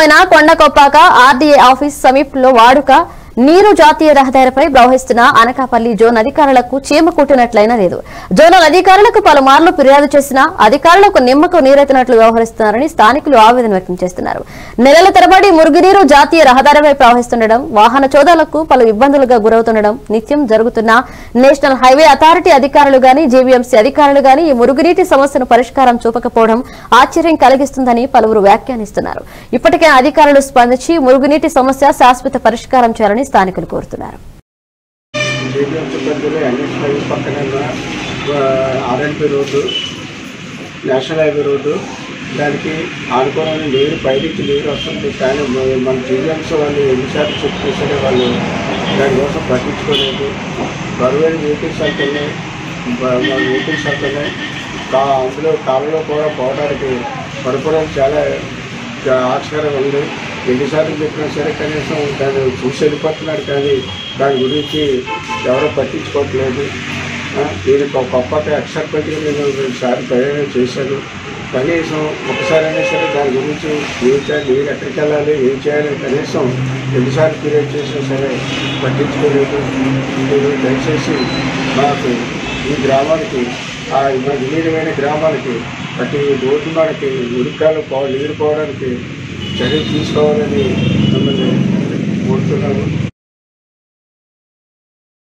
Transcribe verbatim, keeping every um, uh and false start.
గ్రామమైన కొండకొప్పాక RDA office సమీపంలో వాడుక నీరు జాతీయ రహదారిపై ప్రవహిస్తున్న అనకాపల్లి జోన్ అధికారులకు చీమ కుట్టినట్లయినా లేదు. జోనల్ అధికారులకు పలుమార్లు ఫిర్యాదు చేసినా అధికారులకు నిమ్మకు నీరెత్తినట్లు వ్యవహరిస్తున్నారని స్థానికులు ఆవేదన వ్యక్తం చేస్తున్నారు. నెలల తరబడి మురుగునీరు జాతీయ రహదారిపై ప్రవహిస్తుండడం, వాహన చోదాలకు పలు ఇబ్బందులుగా గురవుతుండడం నిత్యం జరుగుతున్న నేషనల్ హైవే అథారిటీ అధికారులు గాని జీవీఎంసీ అధికారులు గాని ఈ మురుగునీటి సమస్యను పరిష్కారం చూపకపోవడం ఆశ్చర్యం కలిగిస్తుందని పలువురు వ్యాఖ్యానిస్తున్నారు. ఇప్పటికే అధికారులు స్పందించి మురుగునీటి సమస్య శాశ్వత పరిష్కారం చేయాలని స్థానికులు కోరుతున్నారు. నేషనల్ హైవే రోడ్డు దానికి ఆనుకోవడానికి నీరు పైనుంచి నీరు వస్తుంది. కానీ మన జీవీఎంసీ వాళ్ళు ఎన్నిసార్లు చెక్ చేసే వాళ్ళు దానికోసం పట్టించుకోలేదు. బరువైన వెహికల్స్ వెళ్తున్నాయి, వెహికల్స్ వెళ్తున్నాయి. కా అందులో కాలంలో కూడా పోవడానికి పడుకోవడానికి చాలా ఆశ్చర్యంగా ఉంది. ఎన్నిసార్లు చెప్పినా సరే కనీసం దాన్ని చూసి వెళ్ళిపోతున్నాడు, కానీ దాని గురించి ఎవరో పట్టించుకోవట్లేదు. దీనికి ఒక గొప్పగా ఎక్సర్పెంట్గా నేను రెండుసార్లు ప్రయాణం చేశాను. కనీసం ఒకసారైనా సరే దాని గురించి ఏం చేయాలి, నేను ఎక్కడికి వెళ్ళాలి, ఏం చేయాలి కనీసం ఎన్నిసార్లు క్రియేట్ చేసినా సరే పట్టించుకోలేదు. మీరు దయచేసి మాకు ఈ గ్రామానికి ఆ విలీనమైన గ్రామాలకి ప్రతి రోడ్డు మనకి మురికాలు పో నీరు పోవడానికి చర్యలు తీసుకోవాలని మిమ్మల్ని కోరుతున్నాను.